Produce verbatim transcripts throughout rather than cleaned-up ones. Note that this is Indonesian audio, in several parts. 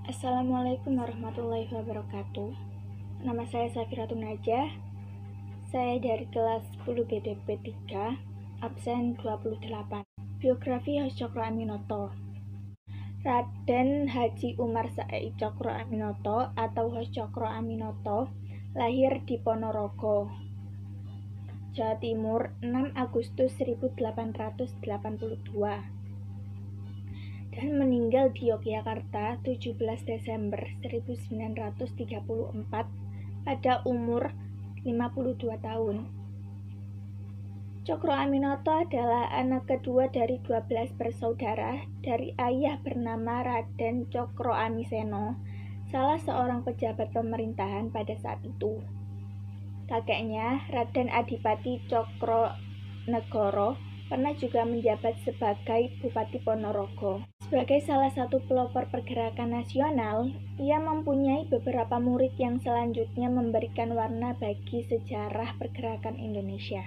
Assalamualaikum warahmatullahi wabarakatuh. Nama saya Safiratun Najah. Saya dari kelas sepuluh B D P tiga, absen dua puluh delapan. Biografi Hos Cokroaminoto. Raden Haji Umar Said Cokroaminoto atau Hos Cokroaminoto lahir di Ponorogo, Jawa Timur, enam Agustus seribu delapan ratus delapan puluh dua dan meninggal di Yogyakarta tujuh belas Desember seribu sembilan ratus tiga puluh empat pada umur lima puluh dua tahun. Cokroaminoto adalah anak kedua dari dua belas bersaudara dari ayah bernama Raden Cokroamiseno, salah seorang pejabat pemerintahan pada saat itu. Kakeknya, Raden Adipati Cokronegoro, pernah juga menjabat sebagai Bupati Ponorogo. Sebagai salah satu pelopor pergerakan nasional, ia mempunyai beberapa murid yang selanjutnya memberikan warna bagi sejarah pergerakan Indonesia,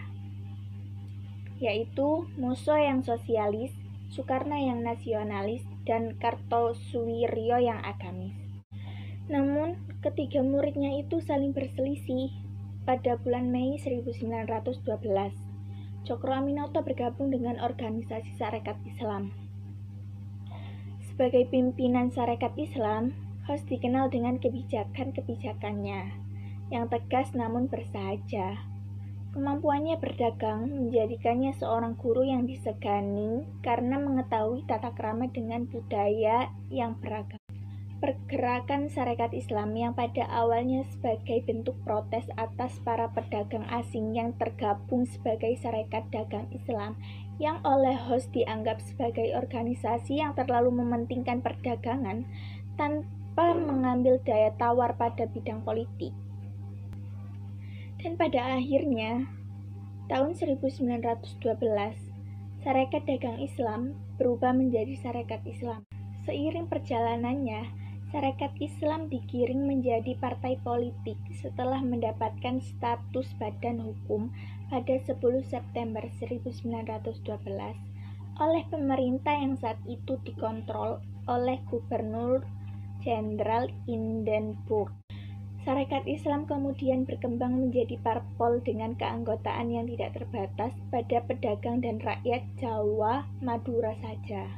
yaitu Moso yang sosialis, Soekarno yang nasionalis, dan Kartosuwiryo yang agamis. Namun, ketiga muridnya itu saling berselisih. Pada bulan Mei seribu sembilan ratus dua belas, Cokroaminoto bergabung dengan organisasi Sarekat Islam. Sebagai pimpinan Sarekat Islam, Hos dikenal dengan kebijakan-kebijakannya yang tegas namun bersahaja. Kemampuannya berdagang menjadikannya seorang guru yang disegani karena mengetahui tata krama dengan budaya yang beragam. Pergerakan Sarekat Islam yang pada awalnya sebagai bentuk protes atas para pedagang asing yang tergabung sebagai Sarekat Dagang Islam yang oleh Hos dianggap sebagai organisasi yang terlalu mementingkan perdagangan tanpa mengambil daya tawar pada bidang politik. Dan pada akhirnya, tahun seribu sembilan ratus dua belas, Sarekat Dagang Islam berubah menjadi Sarekat Islam. Seiring perjalanannya, Sarekat Islam digiring menjadi partai politik setelah mendapatkan status badan hukum pada sepuluh September seribu sembilan ratus dua belas oleh pemerintah yang saat itu dikontrol oleh Gubernur Jenderal Hindenburg. Sarekat Islam kemudian berkembang menjadi parpol dengan keanggotaan yang tidak terbatas pada pedagang dan rakyat Jawa Madura saja.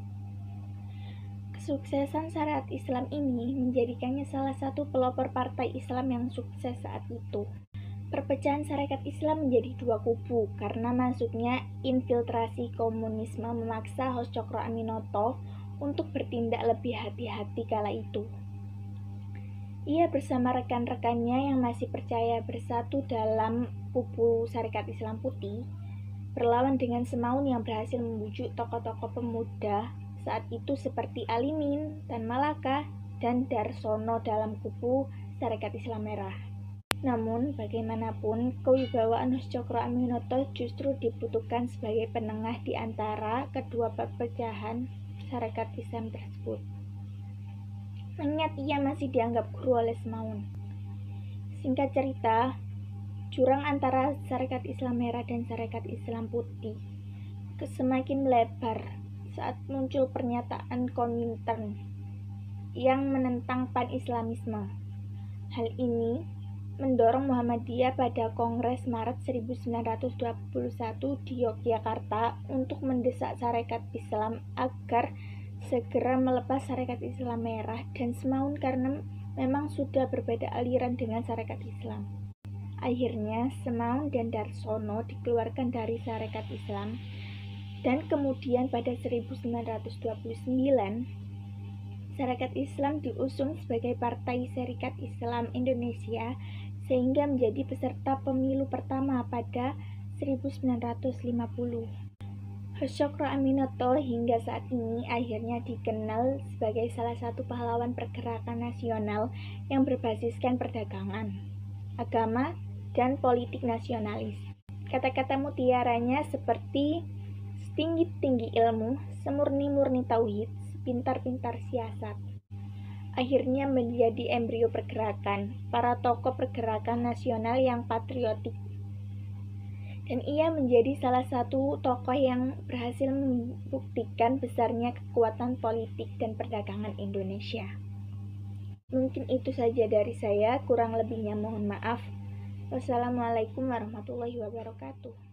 Kesuksesan Sarekat Islam ini menjadikannya salah satu pelopor partai Islam yang sukses saat itu. Perpecahan Sarekat Islam menjadi dua kubu karena masuknya infiltrasi komunisme memaksa Hos Cokroaminoto untuk bertindak lebih hati-hati kala itu. Ia bersama rekan-rekannya yang masih percaya bersatu dalam kubu Sarekat Islam Putih berlawan dengan Semaun yang berhasil membujuk tokoh-tokoh pemuda saat itu seperti Alimin, Tan Malaka, dan Darsono dalam kubu Sarekat Islam Merah. Namun, bagaimanapun, kewibawaan Hos Cokroaminoto justru dibutuhkan sebagai penengah di antara kedua perpecahan Sarekat Islam tersebut. Mengingat ia masih dianggap guru oleh Semaun. Singkat cerita, jurang antara Sarekat Islam Merah dan Sarekat Islam Putih semakin melebar saat muncul pernyataan Komintern yang menentang pan-Islamisme. Hal ini mendorong Muhammadiyah pada Kongres Maret seribu sembilan ratus dua puluh satu di Yogyakarta untuk mendesak Sarekat Islam agar segera melepas Sarekat Islam Merah dan Semaun karena memang sudah berbeda aliran dengan Sarekat Islam. Akhirnya, Semaun dan Darsono dikeluarkan dari Sarekat Islam. Dan kemudian pada seribu sembilan ratus dua puluh sembilan, Sarekat Islam diusung sebagai Partai Sarekat Islam Indonesia sehingga menjadi peserta pemilu pertama pada seribu sembilan ratus lima puluh. Hos Cokroaminoto hingga saat ini akhirnya dikenal sebagai salah satu pahlawan pergerakan nasional yang berbasiskan perdagangan, agama, dan politik nasionalis. Kata-kata mutiaranya seperti setinggi-tinggi ilmu, semurni-murni tauhid, sepintar-pintar siasat. Akhirnya menjadi embrio pergerakan, para tokoh pergerakan nasional yang patriotik. Dan ia menjadi salah satu tokoh yang berhasil membuktikan besarnya kekuatan politik dan perdagangan Indonesia. Mungkin itu saja dari saya, kurang lebihnya mohon maaf. Wassalamualaikum warahmatullahi wabarakatuh.